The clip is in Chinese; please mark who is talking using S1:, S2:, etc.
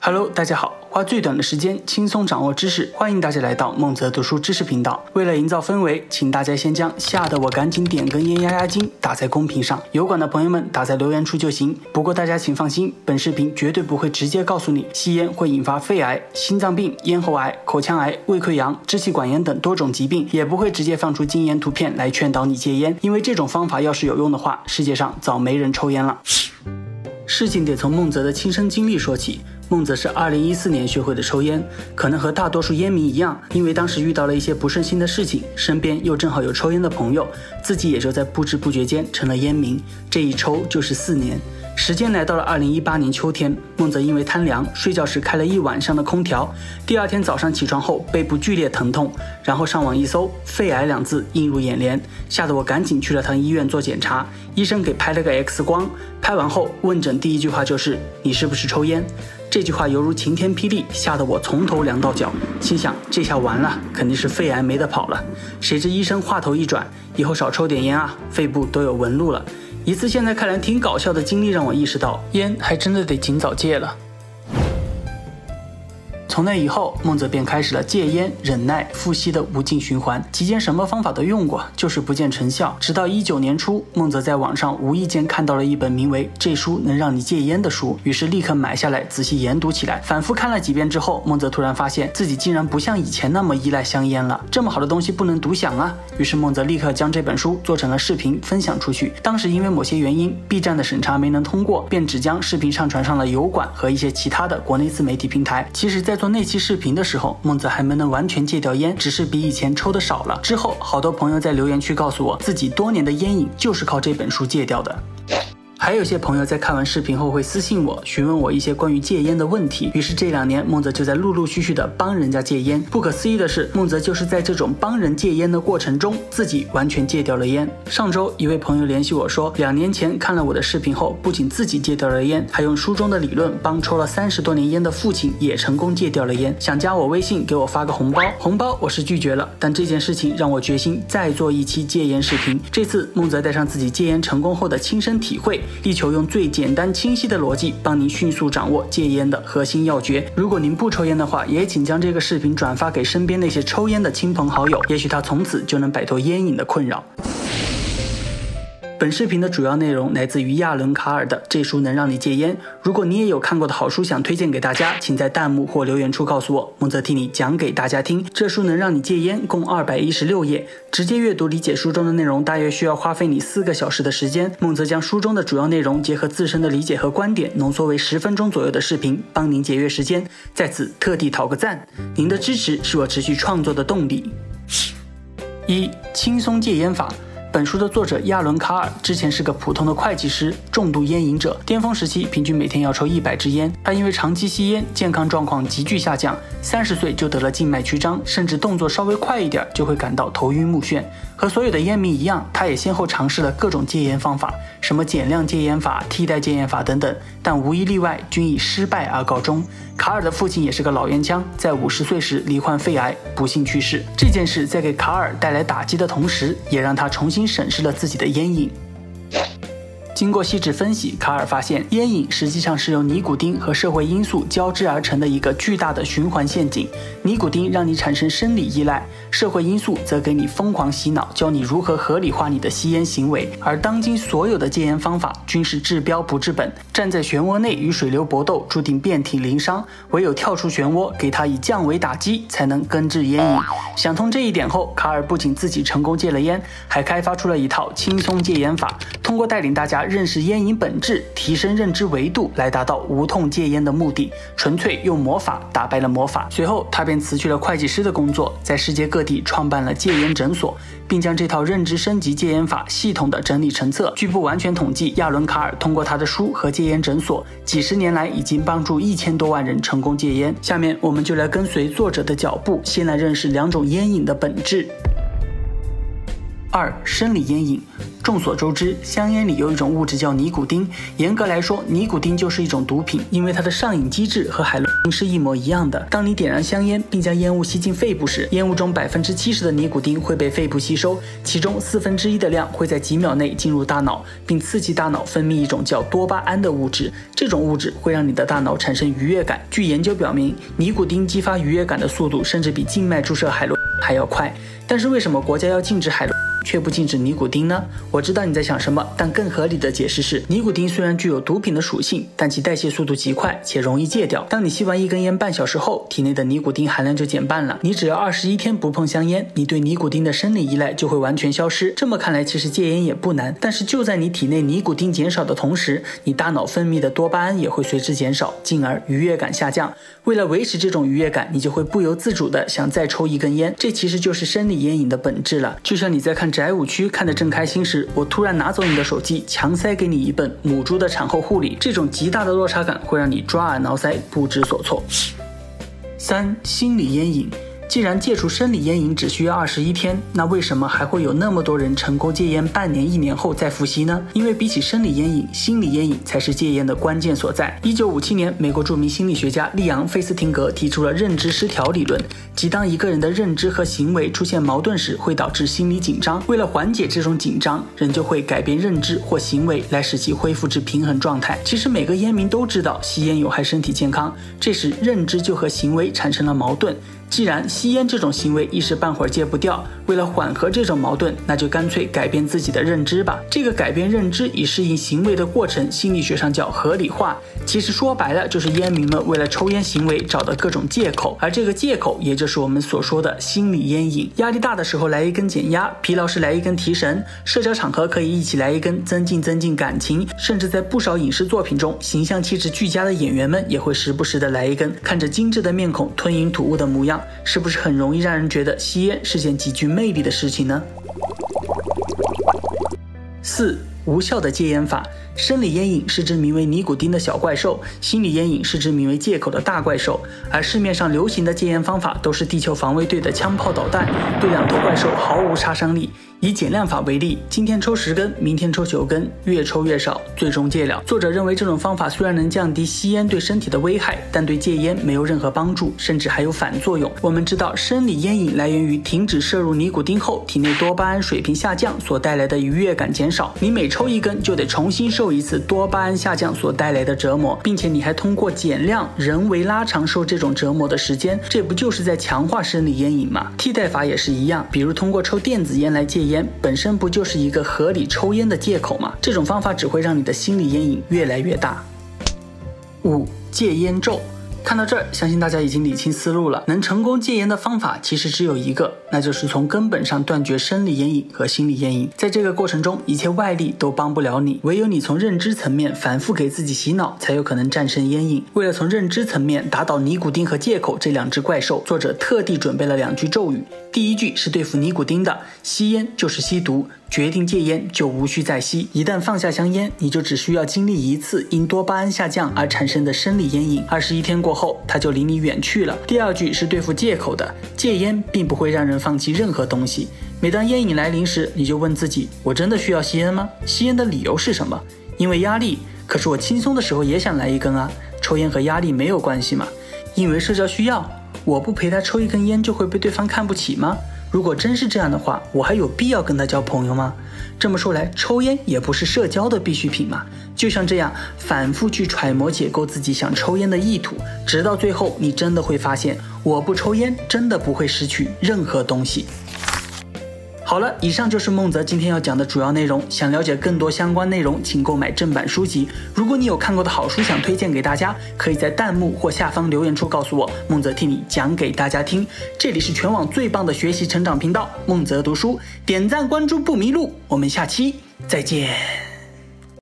S1: Hello， 大家好，花最短的时间轻松掌握知识，欢迎大家来到孟泽读书知识频道。为了营造氛围，请大家先将吓得我赶紧点根烟压压惊打在公屏上，有管的朋友们打在留言处就行。不过大家请放心，本视频绝对不会直接告诉你吸烟会引发肺癌、心脏病、咽喉癌、口腔癌、胃溃疡、支气管炎等多种疾病，也不会直接放出禁烟图片来劝导你戒烟，因为这种方法要是有用的话，世界上早没人抽烟了。事情得从孟泽的亲身经历说起。孟泽是2014年学会的抽烟，可能和大多数烟民一样，因为当时遇到了一些不顺心的事情，身边又正好有抽烟的朋友，自己也就在不知不觉间成了烟民，这一抽就是4年。时间来到了2018年秋天，孟泽因为贪凉，睡觉时开了一晚上的空调，第二天早上起床后背部剧烈疼痛，然后上网一搜，肺癌2字映入眼帘，吓得我赶紧去了趟医院做检查，医生给拍了个 X 光，拍完后问诊第一句话就是你是不是抽烟？这句话犹如晴天霹雳，吓得我从头凉到脚，心想这下完了，肯定是肺癌没得跑了。谁知医生话头一转，以后少抽点烟啊，肺部都有纹路了。一次现在看来挺搞笑的经历让我意识到，烟还真的得尽早戒了。从那以后，孟泽便开始了戒烟、忍耐、复吸的无尽循环，期间什么方法都用过，就是不见成效。直到19年初，孟泽在网上无意间看到了一本名为《这书能让你戒烟》的书，于是立刻买下来仔细研读起来。反复看了几遍之后，孟泽突然发现自己竟然不像以前那么依赖香烟了，这么好的东西不能独享啊！于是孟泽立刻将这本书做成了视频分享出去。当时因为某些原因 ，B 站的审查没能通过，便只将视频上传上了油管和一些其他的国内自媒体平台。其实在做那期视频的时候，孟泽还没能完全戒掉烟，只是比以前抽的少了。之后好多朋友在留言区告诉我，自己多年的烟瘾就是靠这本书戒掉的。还有些朋友在看完视频后会私信我，询问我一些关于戒烟的问题，于是这2年孟泽就在陆陆续续的帮人家戒烟。不可思议的是，孟泽就是在这种帮人戒烟的过程中，自己完全戒掉了烟。上周一位朋友联系我说，2年前看了我的视频后，不仅自己戒掉了烟，还用书中的理论帮抽了30多年烟的父亲也成功戒掉了烟，想加我微信给我发个红包。红包我是拒绝了，但这件事情让我决心再做一期戒烟视频。这次孟泽带上自己戒烟成功后的亲身体会，力求用最简单清晰的逻辑帮您迅速掌握戒烟的核心要诀。如果您不抽烟的话，也请将这个视频转发给身边那些抽烟的亲朋好友，也许他从此就能摆脱烟瘾的困扰。本视频的主要内容来自于亚伦·卡尔的《这书能让你戒烟》。如果你也有看过的好书想推荐给大家，请在弹幕或留言处告诉我，孟泽替你讲给大家听。这书能让你戒烟，共216页，直接阅读理解书中的内容大约需要花费你4个小时的时间。孟泽将书中的主要内容结合自身的理解和观点，浓缩为10分钟左右的视频，帮您节约时间。在此特地讨个赞，您的支持是我持续创作的动力。1. 轻松戒烟法。本书的作者亚伦·卡尔之前是个普通的会计师，重度烟瘾者，巅峰时期平均每天要抽100支烟。他因为长期吸烟，健康状况急剧下降，30岁就得了静脉曲张，甚至动作稍微快一点就会感到头晕目眩。和所有的烟民一样，他也先后尝试了各种戒烟方法，什么减量戒烟法、替代戒烟法等等，但无一例外均以失败而告终。卡尔的父亲也是个老烟枪，在50岁时罹患肺癌，不幸去世。这件事在给卡尔带来打击的同时，也让他重新审视了自己的烟瘾。经过细致分析，卡尔发现烟瘾实际上是由尼古丁和社会因素交织而成的一个巨大的循环陷阱。尼古丁让你产生生理依赖，社会因素则给你疯狂洗脑，教你如何合理化你的吸烟行为。而当今所有的戒烟方法均是治标不治本，站在漩涡内与水流搏斗，注定遍体鳞伤。唯有跳出漩涡，给它以降维打击，才能根治烟瘾。想通这一点后，卡尔不仅自己成功戒了烟，还开发出了一套轻松戒烟法，通过带领大家认识烟瘾本质，提升认知维度，来达到无痛戒烟的目的，纯粹用魔法打败了魔法。随后他便辞去了会计师的工作，在世界各地创办了戒烟诊所，并将这套认知升级戒烟法系统的整理成册。据不完全统计，亚伦·卡尔通过他的书和戒烟诊所，几十年来已经帮助1000多万人成功戒烟。下面我们就来跟随作者的脚步，先来认识2种烟瘾的本质。 2、生理烟瘾。众所周知，香烟里有一种物质叫尼古丁，严格来说，尼古丁就是一种毒品，因为它的上瘾机制和海洛因是一模一样的。当你点燃香烟并将烟雾吸进肺部时，烟雾中70%的尼古丁会被肺部吸收，其中1/4的量会在几秒内进入大脑，并刺激大脑分泌一种叫多巴胺的物质。这种物质会让你的大脑产生愉悦感。据研究表明，尼古丁激发愉悦感的速度甚至比静脉注射海洛因还要快。但是为什么国家要禁止海洛因却不禁止尼古丁呢？我知道你在想什么，但更合理的解释是，尼古丁虽然具有毒品的属性，但其代谢速度极快且容易戒掉。当你吸完一根烟半小时后，体内的尼古丁含量就减半了。你只要21天不碰香烟，你对尼古丁的生理依赖就会完全消失。这么看来，其实戒烟也不难。但是就在你体内尼古丁减少的同时，你大脑分泌的多巴胺也会随之减少，进而愉悦感下降。为了维持这种愉悦感，你就会不由自主的想再抽一根烟。这其实就是生理烟瘾的本质了。就像你在看宅舞区看得正开心时，我突然拿走你的手机，强塞给你一本母猪的产后护理，这种极大的落差感会让你抓耳挠腮，不知所措。3、心理烟瘾。既然戒除生理烟瘾只需要21天，那为什么还会有那么多人成功戒烟半年、1年后再复吸呢？因为比起生理烟瘾，心理烟瘾才是戒烟的关键所在。1957年，美国著名心理学家利昂·费斯廷格提出了认知失调理论，即当一个人的认知和行为出现矛盾时，会导致心理紧张。为了缓解这种紧张，人就会改变认知或行为来使其恢复至平衡状态。其实每个烟民都知道吸烟有害身体健康，这时认知就和行为产生了矛盾。既然吸烟这种行为一时半会儿戒不掉，为了缓和这种矛盾，那就干脆改变自己的认知吧。这个改变认知以适应行为的过程，心理学上叫合理化。其实说白了，就是烟民们为了抽烟行为找的各种借口，而这个借口也就是我们所说的心理烟瘾。压力大的时候来一根减压，疲劳时来一根提神，社交场合可以一起来一根增进感情，甚至在不少影视作品中，形象气质俱佳的演员们也会时不时的来一根，看着精致的面孔吞云吐雾的模样，是不是很容易让人觉得吸烟是件极具魅力的事情呢？4、无效的戒烟法。生理烟瘾是只名为尼古丁的小怪兽，心理烟瘾是只名为戒口的大怪兽。而市面上流行的戒烟方法都是地球防卫队的枪炮导弹，对两头怪兽毫无杀伤力。以减量法为例，今天抽10根，明天抽9根，越抽越少，最终戒了。作者认为这种方法虽然能降低吸烟对身体的危害，但对戒烟没有任何帮助，甚至还有反作用。我们知道，生理烟瘾来源于停止摄入尼古丁后，体内多巴胺水平下降所带来的愉悦感减少。你每抽一根就得重新受一次多巴胺下降所带来的折磨，并且你还通过减量人为拉长受这种折磨的时间，这不就是在强化生理烟瘾吗？替代法也是一样，比如通过抽电子烟来戒烟，本身不就是一个合理抽烟的借口吗？这种方法只会让你的心理烟瘾越来越大。5、戒烟咒。看到这儿，相信大家已经理清思路了。能成功戒烟的方法其实只有一个，那就是从根本上断绝生理烟瘾和心理烟瘾。在这个过程中，一切外力都帮不了你，唯有你从认知层面反复给自己洗脑，才有可能战胜烟瘾。为了从认知层面打倒尼古丁和戒口这两只怪兽，作者特地准备了2句咒语。第一句是对付尼古丁的，吸烟就是吸毒，决定戒烟就无需再吸。一旦放下香烟，你就只需要经历一次因多巴胺下降而产生的生理烟瘾，21天过后，它就离你远去了。第二句是对付戒口的，戒烟并不会让人放弃任何东西。每当烟瘾来临时，你就问自己，我真的需要吸烟吗？吸烟的理由是什么？因为压力，可是我轻松的时候也想来一根啊。抽烟和压力没有关系吗？因为社交需要，我不陪他抽一根烟就会被对方看不起吗？如果真是这样的话，我还有必要跟他交朋友吗？这么说来，抽烟也不是社交的必需品嘛。就像这样，反复去揣摩解构自己想抽烟的意图，直到最后，你真的会发现，我不抽烟真的不会失去任何东西。好了，以上就是孟泽今天要讲的主要内容。想了解更多相关内容，请购买正版书籍。如果你有看过的好书想推荐给大家，可以在弹幕或下方留言处告诉我，孟泽替你讲给大家听。这里是全网最棒的学习成长频道，孟泽读书，点赞关注不迷路。我们下期再见。